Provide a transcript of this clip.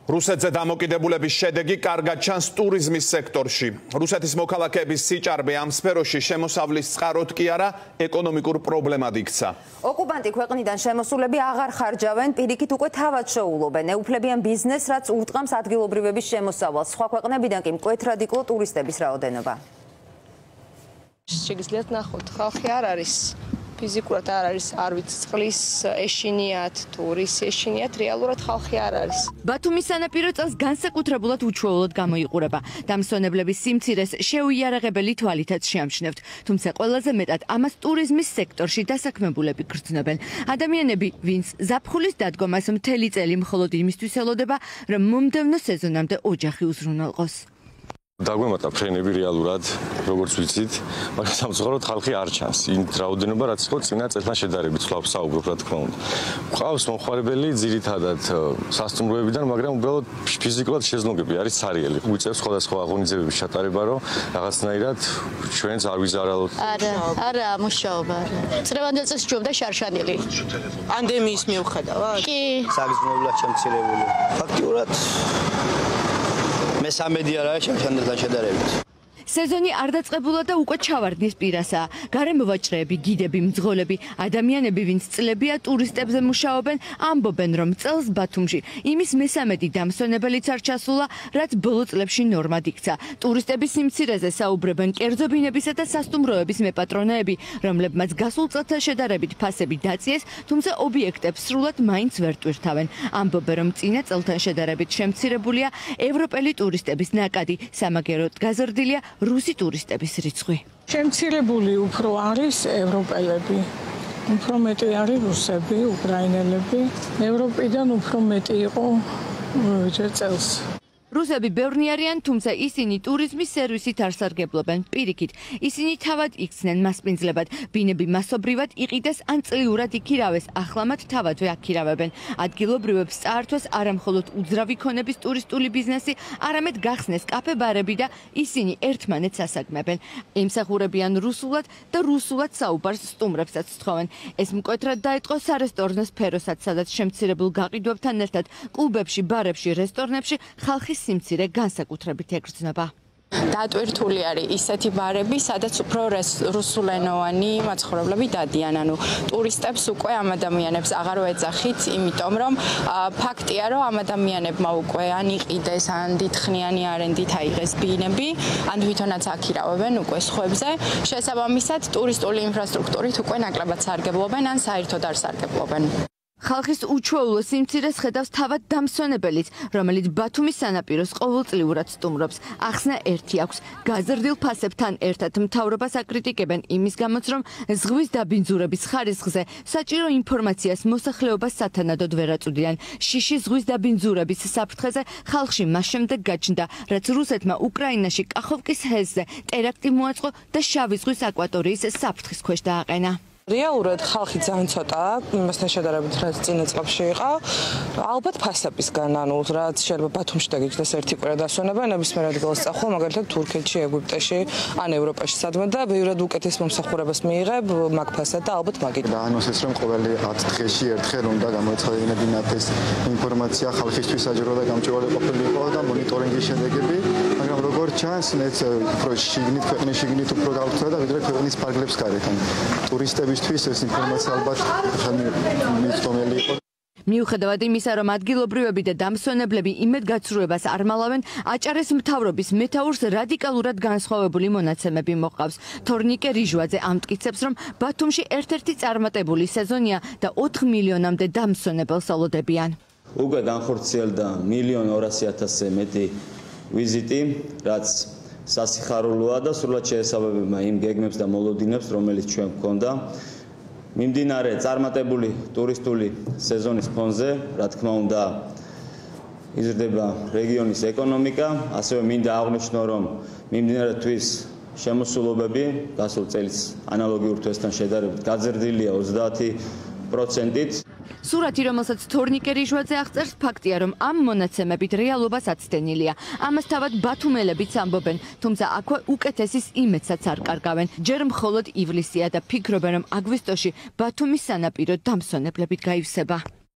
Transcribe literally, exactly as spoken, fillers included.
რუსეთზე დამოკიდებულების შედეგი კარგად ჩანს ტურიზმის სექტორში. რუსეთის მოქალაქეების სიჭარბე ამ სფეროში შემოსავლის წყაროდ კი არა ეკონომიკურ პრობლემად იქცა. ოკუპანტი ქვეყნიდან შემოსულები აღარ ხარჯავენ, პირიქით უკვე თავად შეულობენ. ეუფლებიან ბიზნესს, რაც ურტყამს ადგილობრივების შემოსავალს. სხვა ქვეყნებიდან კი მკვეთრად იკლო ტურისტების რაოდენობა. შეგიძლიათ ნახოთ, ხალხი არ არის ფიზიკურად არ არის, არ ვიცი, წყლის ეშინიათ, ტურის ეშინიათ, რეალურად ხალხი არ არის. ბათუმის სანაპირო წელს განსაკუთრებულად უჩვეულოდ გამოიყურება. დამსვენებლების სიმცირეს შეუიარაღებელი თვალითაც შეამჩნევთ. თუმცა ყველაზე მეტად ამას ტურიზმის სექტორში დასაქმებულები გრძნობენ. ადამიანები, ვინც ზაფხულის დადგომას მთელი წელი მხოლოდ იმისთვის ელოდება, რომ მომდევნო სეზონამდე ოჯახი უზრუნველყოს. დაგვემატა ფრენები რეალურად, როგორც ვიცით, მაგრამ სამწუხაროდ ხალხი არ ჩანს. იმ რაოდენობა, რაც იყო წინა წელთან შედარებით, ვთქვათ, საუბრობ, რა თქმა უნდა. ყავს მომხმარებელი ძირითადად სასტუმროებიდან, მაგრამ უბრალოდ ფიზიკურად შეზლონგები არის ცარიელი. უწევს სხვადასხვა აღონიზებების ჩატარება, რომ რაღაცნაირად ჩვენც არ ვიზარალოთ. არა, არა, მუშაობა. წლევანდელ წელს ჯობდა შარშანილი. პანდემიის მიუხედავად? კი. საგრძნობლად შემცირებული. ფაქტიურად მესამედი არ არის შარშანელთან შედარებით. სეზონი არ დაწყებულა და უკვე ჩავარდნის პირასაა. გარემოვაჭრეები, გიდები, მძღოლები, ადამიანები, ვინც წლებია ტურისტებზე მუშაობენ, ამბობენ, რომ წელს ბათუმში იმის მესამედი დამსვენებელიც არ ჩასულა, რაც ბოლო წლებში ნორმად იქცა. ტურისტების სიმცირეზე საუბრებენ კერძო ბინებისა და სასტუმროების მეპატრონეები, რომლებმაც გასულ წელთან შედარებით ფასები დაწიეს, თუმცა ობიექტებს სრულად მაინც ვერ ტვირთავენ. ამბობენ, რომ წინა წელთან შედარებით შემცირებულია ევროპელი ტურისტების ნაკადი, სამაგეროდ გაზრდილია რუსი ტურისტების რიცხვი. შემცირებული უფრო არის ევროპელები. უფრო მეტი არის რუსები, უკრაინელები. ევროპიდან უფრო მეტი იყო ჯერ წელს. რუსები ბევრნი არიან, თუმცა ისინი ტურიზმის სერვისით არ სარგებლობენ. პირიქით, ისინი თავად იქცნენ მასპინძლებად. ბინები მასობრივად იყიდეს ან წლიურად იქირავეს, ახლა მათ თავადვე აქირავებენ. ადგილობრივებს წაართვეს არა მხოლოდ უძრავი ქონების ტურისტული ბიზნესი, არამედ გახსნეს კაფე-ბარები და ისინი ერთმანეთს ასაგმებენ. ემსახურებიან რუსულად და რუსულად საუბარს სტუმრებსაც სთხოვენ. ეს მკვეთრად დაიწყო სარესტორნო სფეროსაც, სადაც შემცირებულ გაყიდვებთან ერთად კლუბებში, ბარებში, რესტორნებში ხალხი სიმცირე განსაკუთრებით ეკრძნობა. დატვირთული არის ისეთი ბარები, სადაც უფრო რუსულენოვანი მაცხოვრებლები დადიან, ანუ ტურისტებს უკვე ამ ადამიანებს აღარ ვეძახით, იმიტომ რომ ფაქტია, რომ ამ ადამიანებმა უკვე ან იყიდეს, ან დიდხნიანი არენდით აიღეს ბინები, ან თვითონაც აქირავებენ უკვე სხვებზე. შესაბამისად, ტურისტული ინფრასტრუქტურით უკვე ნაკლებად სარგებლობენ, ან საერთოდ არ სარგებლობენ. ხალხის უჩვეულო სიმცირეს ხედავს თავად დამსვენებელიც, რომელიც ბათუმის სანაპიროს ყოველწლიურად სტუმრობს. ახსნა ერთი აქვს. გაზრდილ ფასებთან ერთად მთავრობას აკრიტიკებენ იმის გამოც, რომ ზღვის დაბინძურების ხარისხზე საჭირო ინფორმაციას მოსახლეობას სათანადოდ ვერ აწვდიან. შიში ზღვის დაბინძურების საფრთხეზე ხალხში მას შემდეგ გაჩნდა, რაც რუსეთმა უკრაინაში კახოვკის ჰეზზე ტერაქტი მოაწყო და შავი ზღვის აკვატორიის საფრთხის ქვეშ დააყენა. რეალურად ხალხი ძალიან ცოტაა, იმასთან შედარებით, რაც წინა წლებში იყო. ალბათ ფასებისგან, ანუ რაც შეიძლება ბათუმში დაგიჩნდეს ერთი კვირა დასვენება, ნებისმიერ ადგილას წახვალ, მაგალითად თურქეთში, ეგვიპტეში, ან ევროპაში სადმე და ბევრად უკეთეს მომსახურებას მიიღებ მაგ ფასად და ალბათ მაგით. დაანონსეს, რომ ყოველი ათ დღეში ერთხელ უნდა გამოეცხადებინებინათ ეს ინფორმაცია ხალხისთვის საჯარო და გამჭვირვალე ყოფილიყო და მონიტორინგის შედეგები, მაგრამ როგორც ჩანს, მეც უფრო შიგნით, ქვეყნის შიგნით უფრო გავხსნა და ვიდრე ქვეყნის ფარგლებს გარეთ. ტურისტები ეს ინფორმაცია ალბათ მიცდომელი იყო. მიუხედავად იმისა, რომ ადგილობრივები და დამსვენებლები იმედგაცრუებას არ მალავენ, აჭარის მთავრობის მეთაურს რადიკალურად განსხვავებული მონაცემები მოყავს. თორნიკე რიჟვაძე ამტკიცებს, რომ ბათუმში ერთ-ერთი წარმატებული სეზონია და ოთხ მილიონამდე დამსვენებელს ელოდებიან. უკვე განხორციელდა მილიონ ორასი ათასზე მეტი ვიზიტი, რაც სასიხარულოა და სრულად შეესაბამება იმ გეგმებს და მოლოდინებს, რომელიც ჩვენ გვქონდა. მიმდინარე წარმატებული ტურისტული სეზონის ფონზე, რა თქმა უნდა, იზრდება რეგიონის ეკონომიკა, ასევე მინდა აღვნიშნო, რომ მიმდინარე თვის შემოსულობები გასულ წელს ანალოგიურ თვესთან შედარებით გაზრდილია ოცდაათი პროცენტით. სურათი, რომელსაც თორნიკე რიჟვაძე აღწერს, ფაქტია, რომ ამ მონაცემებით რეალობას აცდენილია. ამას თავად ბათუმელებიც ამბობენ, თუმცა აქვე უკეთესის იმედსაც არ კარგავენ. ჯერ მხოლოდ ივლისია და ფიქრობენ, რომ აგვისტოში ბათუმის სანაპირო დამსვენებლებით გაივსება.